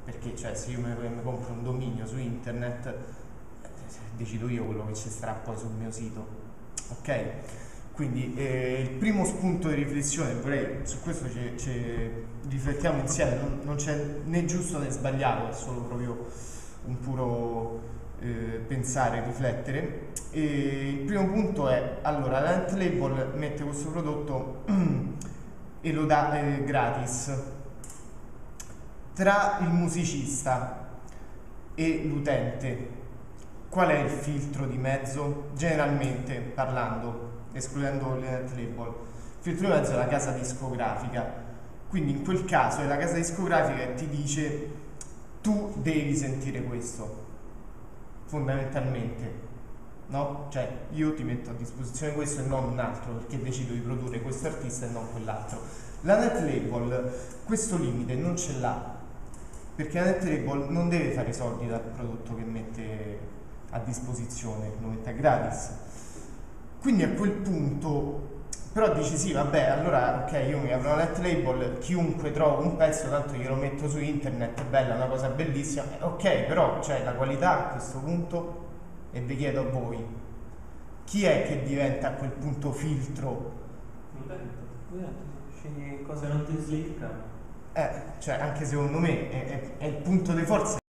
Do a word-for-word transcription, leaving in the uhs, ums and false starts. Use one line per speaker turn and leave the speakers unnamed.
perché cioè, se io mi, mi compro un dominio su internet, eh, decido io quello che ci starà poi sul mio sito, ok? Quindi eh, il primo spunto di riflessione, vorrei, su questo ci, ci riflettiamo insieme, non, non c'è né giusto né sbagliato, è solo proprio un puro eh, pensare, riflettere. E il primo punto è, allora, la net label mette questo prodotto e lo dà eh, gratis. Tra il musicista e l'utente, qual è il filtro di mezzo? Generalmente parlando, escludendo le net label, il filtro di mezzo è la casa discografica. Quindi in quel caso è la casa discografica che ti dice tu devi sentire questo, fondamentalmente, no? Cioè io ti metto a disposizione questo e non un altro, perché decido di produrre questo artista e non quell'altro. La net label questo limite non ce l'ha, perché la net label non deve fare i soldi dal prodotto che mette a disposizione, lo mette a gratis. Quindi a quel punto però dici sì, vabbè, allora ok, io mi apro una net label, chiunque trova un pezzo, tanto glielo metto su internet, è bella, una cosa bellissima, eh, ok, però cioè, la qualità a questo punto, e vi chiedo a voi, chi è che diventa a quel punto filtro?
Scegli cosa non ti slicca.
Eh, cioè anche secondo me è, è, è il punto di forza.